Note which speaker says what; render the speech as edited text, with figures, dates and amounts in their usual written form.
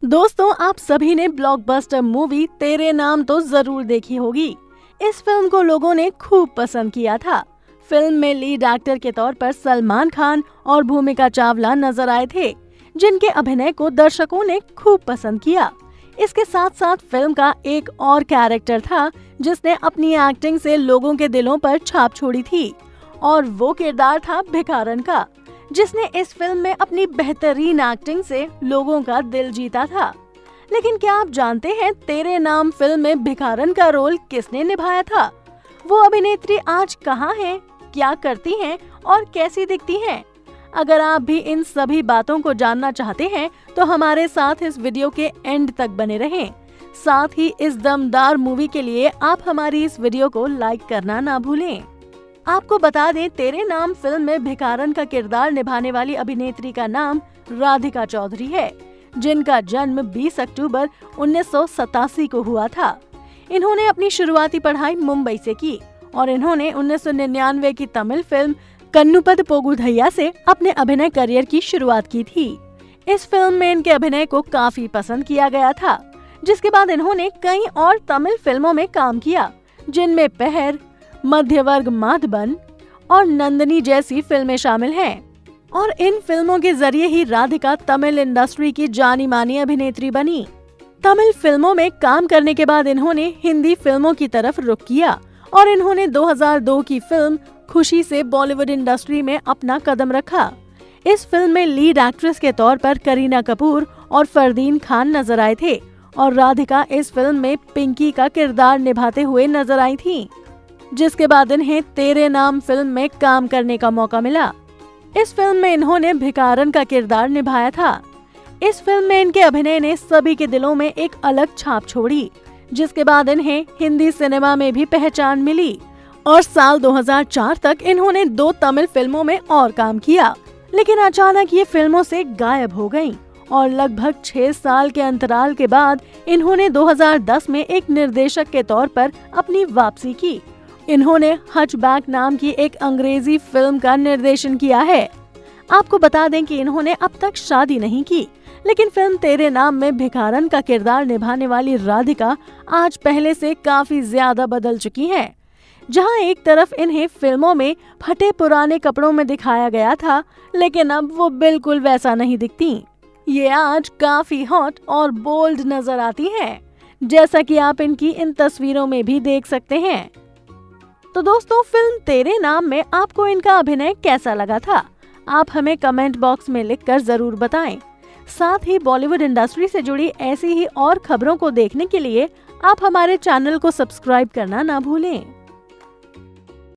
Speaker 1: दोस्तों, आप सभी ने ब्लॉकबस्टर मूवी तेरे नाम तो जरूर देखी होगी। इस फिल्म को लोगों ने खूब पसंद किया था। फिल्म में लीड एक्टर के तौर पर सलमान खान और भूमिका चावला नजर आए थे, जिनके अभिनय को दर्शकों ने खूब पसंद किया। इसके साथ साथ फिल्म का एक और कैरेक्टर था जिसने अपनी एक्टिंग से लोगों के दिलों पर छाप छोड़ी थी, और वो किरदार था भिखारन का, जिसने इस फिल्म में अपनी बेहतरीन एक्टिंग से लोगों का दिल जीता था। लेकिन क्या आप जानते हैं तेरे नाम फिल्म में भिखारन का रोल किसने निभाया था? वो अभिनेत्री आज कहाँ है, क्या करती हैं और कैसी दिखती हैं? अगर आप भी इन सभी बातों को जानना चाहते हैं तो हमारे साथ इस वीडियो के एंड तक बने रहें। साथ ही इस दमदार मूवी के लिए आप हमारी इस वीडियो को लाइक करना ना भूलें। आपको बता दें, तेरे नाम फिल्म में भिखारन का किरदार निभाने वाली अभिनेत्री का नाम राधिका चौधरी है, जिनका जन्म 20 अक्टूबर 1987 को हुआ था। इन्होंने अपनी शुरुआती पढ़ाई मुंबई से की और इन्होंने 1999 की तमिल फिल्म कन्नुपद पोगुधैया से अपने अभिनय करियर की शुरुआत की थी। इस फिल्म में इनके अभिनय को काफी पसंद किया गया था, जिसके बाद इन्होंने कई और तमिल फिल्मों में काम किया, जिनमें पहर, मध्यवर्ग माधबन और नंदनी जैसी फिल्में शामिल हैं। और इन फिल्मों के जरिए ही राधिका तमिल इंडस्ट्री की जानी मानी अभिनेत्री बनी। तमिल फिल्मों में काम करने के बाद इन्होंने हिंदी फिल्मों की तरफ रुख किया और इन्होंने 2002 की फिल्म खुशी से बॉलीवुड इंडस्ट्री में अपना कदम रखा। इस फिल्म में लीड एक्ट्रेस के तौर पर करीना कपूर और फरदीन खान नजर आए थे और राधिका इस फिल्म में पिंकी का किरदार निभाते हुए नजर आई थी, जिसके बाद इन्हें तेरे नाम फिल्म में काम करने का मौका मिला। इस फिल्म में इन्होंने भिखारन का किरदार निभाया था। इस फिल्म में इनके अभिनय ने सभी के दिलों में एक अलग छाप छोड़ी, जिसके बाद इन्हें हिंदी सिनेमा में भी पहचान मिली और साल 2004 तक इन्होंने 2 तमिल फिल्मों में और काम किया। लेकिन अचानक ये फिल्मों से गायब हो गयीं और लगभग 6 साल के अंतराल के बाद इन्होंने 2010 में एक निर्देशक के तौर पर अपनी वापसी की। इन्होंने हचबैक नाम की एक अंग्रेजी फिल्म का निर्देशन किया है। आपको बता दें कि इन्होंने अब तक शादी नहीं की, लेकिन फिल्म तेरे नाम में भिखारन का किरदार निभाने वाली राधिका आज पहले से काफी ज्यादा बदल चुकी हैं। जहां एक तरफ इन्हें फिल्मों में फटे पुराने कपड़ों में दिखाया गया था, लेकिन अब वो बिल्कुल वैसा नहीं दिखती। ये आज काफी हॉट और बोल्ड नजर आती हैं, जैसा कि आप इनकी इन तस्वीरों में भी देख सकते हैं। तो दोस्तों, फिल्म तेरे नाम में आपको इनका अभिनय कैसा लगा था? आप हमें कमेंट बॉक्स में लिखकर जरूर बताएं। साथ ही बॉलीवुड इंडस्ट्री से जुड़ी ऐसी ही और खबरों को देखने के लिए आप हमारे चैनल को सब्सक्राइब करना ना भूलें।